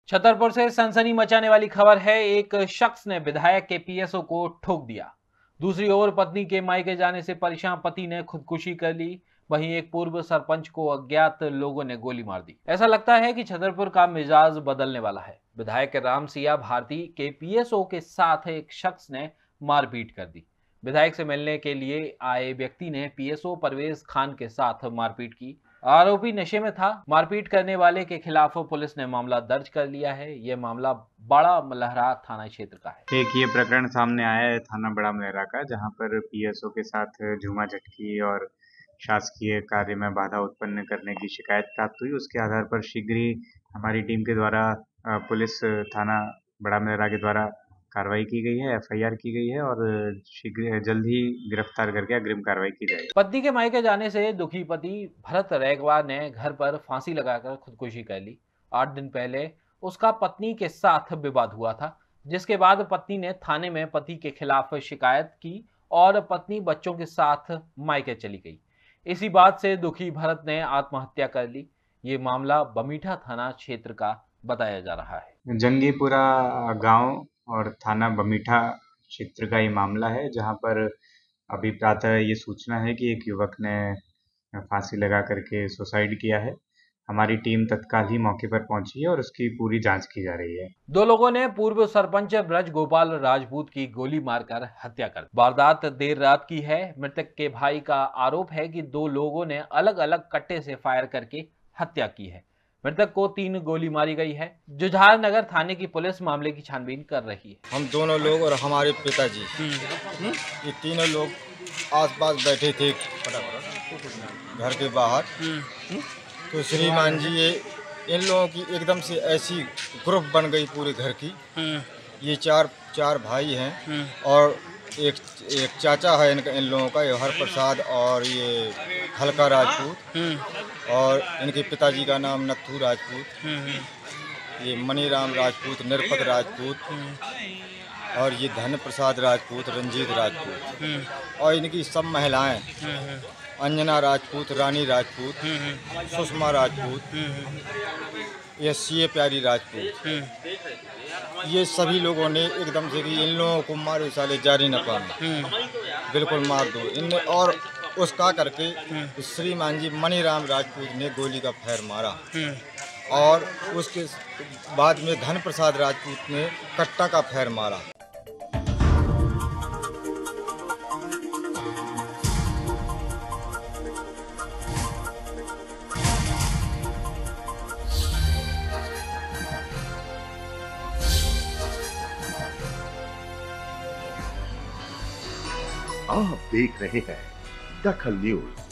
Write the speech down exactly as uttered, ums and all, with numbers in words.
छतरपुर से सनसनी मचाने वाली खबर है। एक शख्स ने विधायक के पीएसओ को ठोक दिया। दूसरी ओर पत्नी के मायके जाने से परेशान पति ने खुदकुशी कर ली। वहीं एक पूर्व सरपंच को अज्ञात लोगों ने गोली मार दी। ऐसा लगता है कि छतरपुर का मिजाज बदलने वाला है। विधायक रामसिया भारती के पीएसओ के साथ एक शख्स ने मारपीट कर दी। विधायक से मिलने के लिए आए व्यक्ति ने पीएसओ परवेज खान के साथ मारपीट की। आरोपी नशे में था। मारपीट करने वाले के खिलाफ पुलिस ने मामला दर्ज कर लिया है। यह मामला बड़ा मलहरा थाना क्षेत्र का है। एक ये प्रकरण सामने आया है थाना बड़ा मलहरा का, जहां पर पीएसओ के साथ झूमाझटकी और शासकीय कार्य में बाधा उत्पन्न करने की शिकायत प्राप्त हुई। उसके आधार पर शीघ्र ही हमारी टीम के द्वारा पुलिस थाना बड़ा मलहरा के द्वारा कार्रवाई की गई है, एफआईआर की गई है और शीघ्र जल्द ही गिरफ्तार करके अग्रिम कार्रवाई की जाएगी। पत्नी के मायके जाने से दुखी पति भरत रैगवा ने घर पर फांसी लगाकर खुदकुशी कर ली। आठ दिन पहले उसका पत्नी के साथ विवाद हुआ था, जिसके बाद पत्नी ने थाने में पति के खिलाफ शिकायत की और पत्नी बच्चों के साथ मायके चली गई। इसी बात से दुखी भरत ने आत्महत्या कर ली। ये मामला बमीठा थाना क्षेत्र का बताया जा रहा है। जंगीपुरा गांव और थाना बमीठा क्षेत्र का ये मामला है, जहां पर अभी प्रातः ये सूचना है कि एक युवक ने फांसी लगा करके सुसाइड किया है। हमारी टीम तत्काल ही मौके पर पहुंची है और उसकी पूरी जांच की जा रही है। दो लोगों ने पूर्व सरपंच ब्रज गोपाल राजपूत की गोली मारकर हत्या कर दी। वारदात देर रात की है। मृतक के भाई का आरोप है कि दो लोगों ने अलग अलग कट्टे से फायर करके हत्या की है। मृतक को तीन गोली मारी गई है। जुझार नगर थाने की पुलिस मामले की छानबीन कर रही है। हम दोनों लोग और हमारे पिताजी ये तीनों लोग आसपास बैठे थे घर के बाहर। तो श्रीमान जी ये इन लोगों की एकदम से ऐसी ग्रुप बन गई पूरे घर की। ये चार चार भाई हैं और एक एक चाचा है इनका, इन लोगों का, ये हर प्रसाद और ये हल्का राजपूत और इनके पिताजी का नाम नत्थू राजपूत, ये मनीराम राजपूत, निरपत राजपूत और ये धन प्रसाद राजपूत, रंजीत राजपूत और इनकी सब महिलाएं अंजना राजपूत, रानी राजपूत, सुषमा राजपूत, ये सी प्यारी राजपूत। ये सभी लोगों ने एकदम से कि इन लोगों को मारो साले जारी न पाने, बिल्कुल मार दो इनने। और उसका करके श्रीमान जी मनीराम राजपूत ने गोली का फैर मारा और उसके बाद में धन प्रसाद राजपूत ने कट्टा का फैर मारा। आप देख रहे हैं दखल न्यूज।